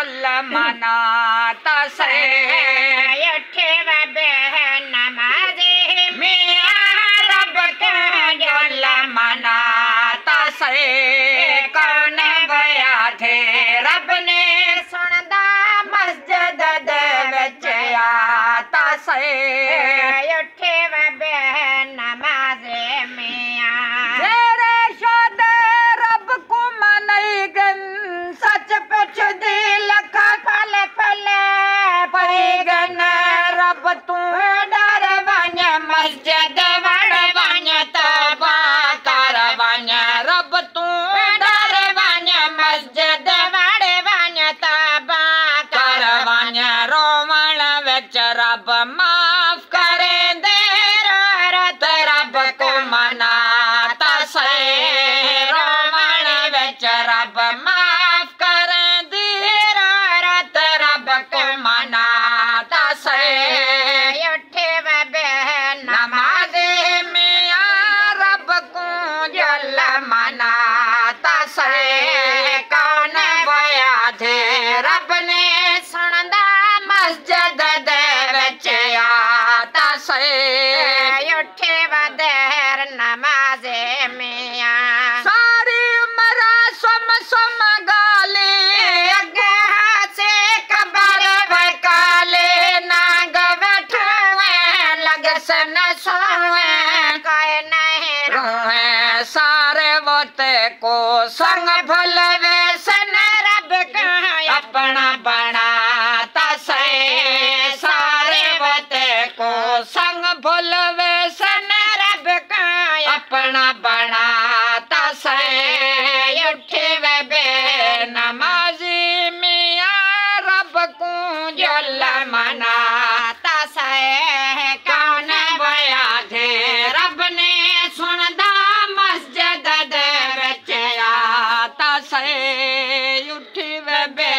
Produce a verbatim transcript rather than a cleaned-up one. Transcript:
जुल मना तसे उठे वे नमाज़े मियां रब को जुल मना तसे कौन गया थे रब ने सुनदा मस्जिद दे विच आ तसे उठे वे नमाज़े मियां तेरे शोदे रब को मनई गन सच पुछ दी लख फल फल पई गन रब तू डर वञ मस्जिद वड़ वञ तौबा कर वञ रब तू डर वञ मस्जिद वड़ वञ तौबा कर वञ रोवण विच रब माफ़ करे दे रत रब को मना तसे रोवण विच रब माफ़ करे दे रत रब को मना तसे उठे वे नमाज़े मियां रब को जुल मना तसे कौन वया थे रब ने सुनदा मस्जिद दे विच आ तसे उठे वदेर नमाज़े मियां सारी उम्र सुम सुम गाली अगे हासे कबर वकाले नाग बैठे लग सन सोए कोई नहीं रोए सारे वोते को संग भूल वे सन रब का अपना बना तसे सारे वोते को संग भूल वे सन रब का अपना बना तसे उठे वे बे नमाज़ी मियां रब को जुल मना तसे कौन वया थे रब ने सुनदा मस्जिद दे विच आ तसे उठी वे बे